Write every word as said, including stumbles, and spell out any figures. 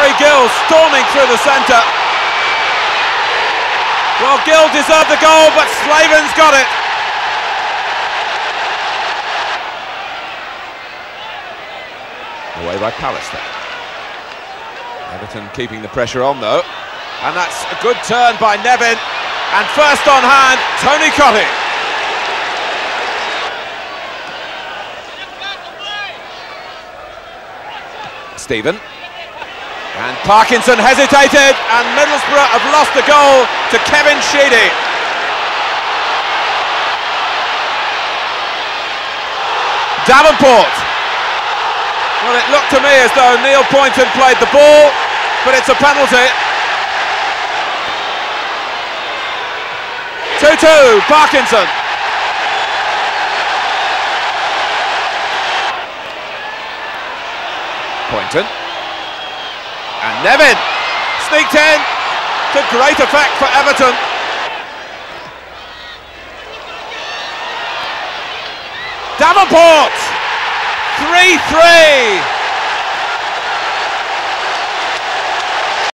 Gary Gill storming through the centre. Well, Gill deserved the goal, but Slaven's got it. Away by Pallister. Everton keeping the pressure on though, and that's a good turn by Nevin, and first on hand, Tony Cotty. Stephen, and Parkinson hesitated, and Middlesbrough have lost the goal to Kevin Sheedy. Davenport. Well, it looked to me as though Neil Poynton played the ball, but it's a penalty. two two, Parkinson. Poynton. And Nevin sneaked in to great effect for Everton. Davenport, three three.